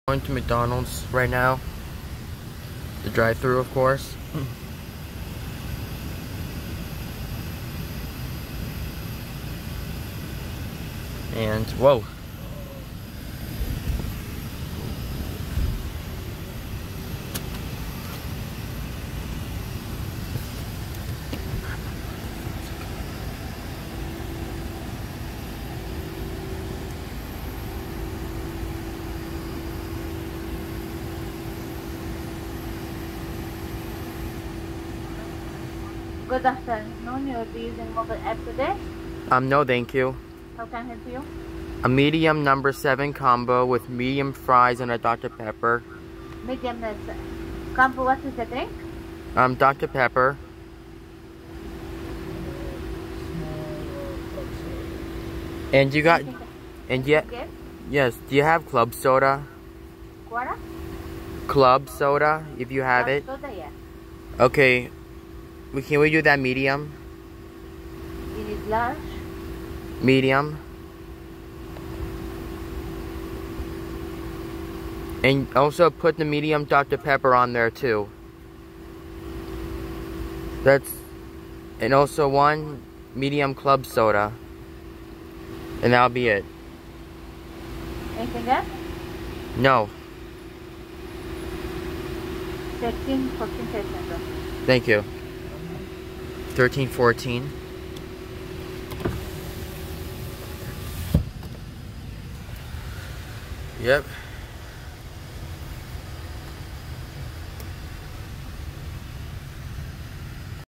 Going to McDonald's right now. The drive-thru, of course. And whoa. Good afternoon. You'll be using mobile app today? No, thank you. How can I help you? A medium number 7 combo with medium fries and a Dr. Pepper. Medium combo. What is the drink? Dr. Pepper. And you got, and yet, yes. Do you have club soda? Quarter? Club soda, if you have it. Soda, yeah. Okay. Can we do that medium? You need large? Medium. And also put the medium Dr. Pepper on there too. And also one medium club soda. And that'll be it. Anything else? No. 13, 14 seconds. Thank you. 13, 14. Yep.